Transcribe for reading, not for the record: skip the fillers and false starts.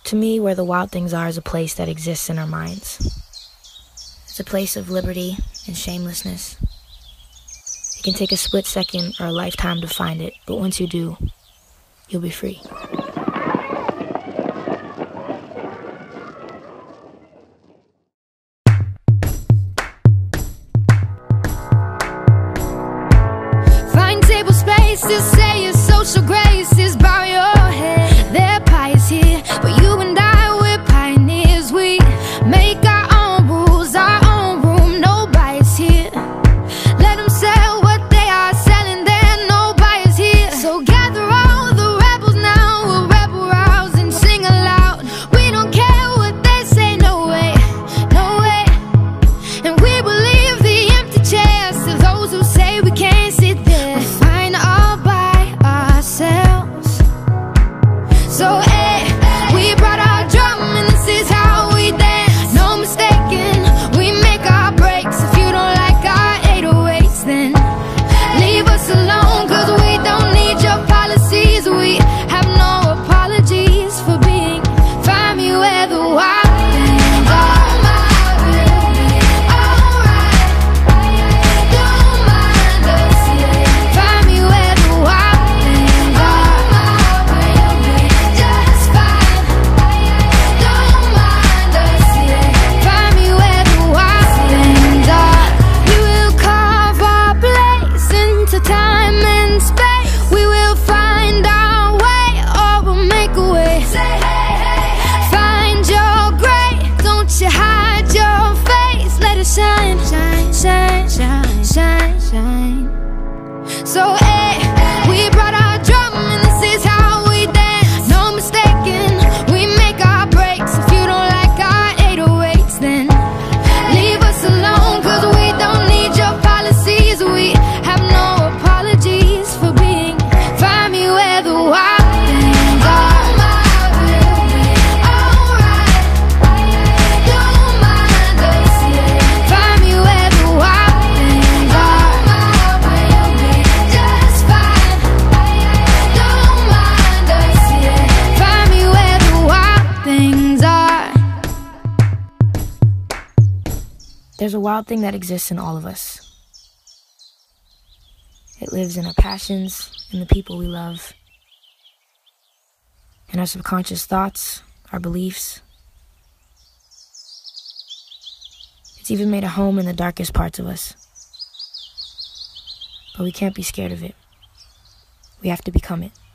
To me, where the wild things are is a place that exists in our minds. It's a place of liberty and shamelessness. It can take a split second or a lifetime to find it, but once you do, you'll be free. Find table spaces, say your social graces, bow your head. Their pie is here, but you and I, we're pioneers. We make our own rules, our own room, no bias here. Let them sell what they are selling there, no bias here. So gather all the rebels now, we'll rebel rouse and sing aloud. We don't care what they say, no way, no way. And we will leave the empty chairs to those who say we can't sit there. We're fine all by ourselves. So hey, we brought our drum and this is how we dance. No mistaking, we make our breaks. If you don't like our 808s, then leave us alone, cause we don't need your policies. We have no apologies for being. Find me where the wild things are. Don't mind us, yeah. Find me where the wild things are. Just fine. Don't mind us, yeah. Find me where the wild things are. We will carve our place into time and space. We will find our way, or we'll make a way. Find your gray, don't you hide your face. Let it shine, shine, shine, shine, shine, shine. So hey, we brought our drum and this is how we dance. No mistaking, we make our breaks. If you don't like our 808s, then leave us alone, cause we don't need your policies. We have no apologies for being. Find me where the wild things are. Don't mind us, yeah. Find me where the wild things are. Just fine. Don't mind us, yeah. Find me where the wild things are. There's a wild thing that exists in all of us. It lives in our passions, in the people we love, in our subconscious thoughts, our beliefs. It's even made a home in the darkest parts of us. But we can't be scared of it. We have to become it.